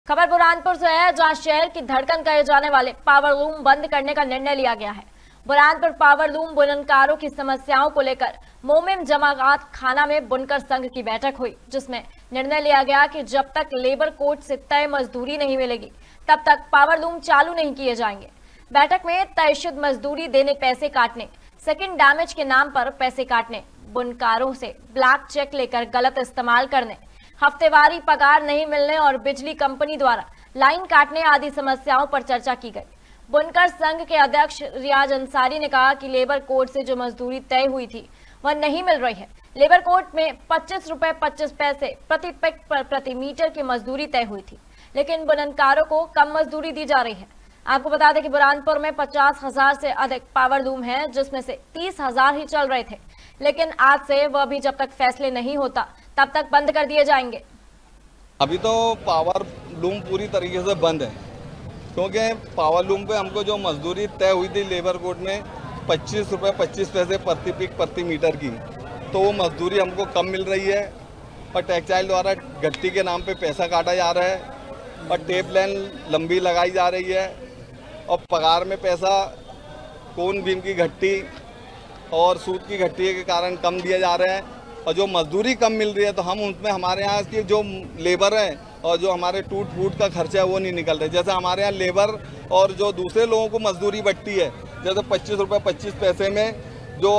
खबर बुरहानपुर से है, जहां शहर की धड़कन कहे जाने वाले पावर लूम बंद करने का निर्णय लिया गया है। बुरहानपुर पावर लूम बुनकरों की समस्याओं को लेकर मोमिन जमात खाना में बुनकर संघ की बैठक हुई, जिसमें निर्णय लिया गया कि जब तक लेबर कोड से तय मजदूरी नहीं मिलेगी तब तक पावर लूम चालू नहीं किए जाएंगे। बैठक में तयशुद मजदूरी देने, पैसे काटने, सेकंड डैमेज के नाम पर पैसे काटने, बुनकरों से ब्लैक चेक लेकर गलत इस्तेमाल करने, हफ्तेवारी पगार नहीं मिलने और बिजली कंपनी द्वारा लाइन काटने आदि समस्याओं पर चर्चा की गई। बुनकर संघ के अध्यक्ष रियाज अंसारी ने कहा कि लेबर कोड से जो मजदूरी तय हुई थी वह नहीं मिल रही है। लेबर कोड में 25 रुपए 25 पैसे प्रति पिक पर प्रति मीटर की मजदूरी तय हुई थी, लेकिन बुनकरों को कम मजदूरी दी जा रही है। आपको बता दें कि बुरहानपुर में 50,000 से अधिक पावर लूम हैं, जिसमें से 30,000 ही चल रहे थे, लेकिन आज से वह भी जब तक फैसले नहीं होता तब तक बंद कर दिए जाएंगे। अभी तो पावर लूम पूरी तरीके से बंद है, क्योंकि पावर लूम पे हमको जो मजदूरी तय हुई थी लेबर कोड में 25 रुपये 25 पैसे प्रति पिक प्रति मीटर की, तो वो मजदूरी हमको कम मिल रही है और टेक्सटाइल द्वारा गट्टी के नाम पे पैसा काटा जा रहा है और टेप लाइन लंबी लगाई जा रही है और पगार में पैसा कोन बीम की घट्टी और सूत की घट्टी के कारण कम दिया जा रहा है और जो मजदूरी कम मिल रही है तो हम उसमें हमारे यहाँ की जो लेबर है और जो हमारे टूट फूट का खर्चा है वो नहीं निकल रहा है। जैसे हमारे यहाँ लेबर और जो दूसरे लोगों को मजदूरी बटती है, जैसे 25 रुपये 25 पैसे में जो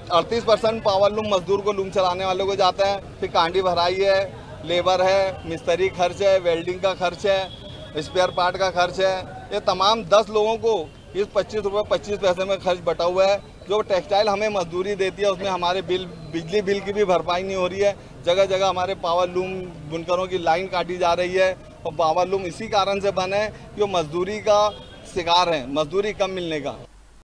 38% पावर लूम मजदूर को लूम चलाने वालों को जाता है, फिर कांडी भराई है, लेबर है, मिस्त्री खर्च है, वेल्डिंग का खर्च है, स्पेयर पार्ट का खर्च है, ये तमाम 10 लोगों को इस 25 रुपये 25 पैसे में खर्च बटा हुआ है। जो टेक्सटाइल हमें मजदूरी देती है उसमें हमारे बिजली बिल की भी भरपाई नहीं हो रही है। जगह जगह हमारे पावर लूम बुनकरों की लाइन काटी जा रही है और पावर लूम इसी कारण से बने कि वो मजदूरी का शिकार हैं, मजदूरी कम मिलने का।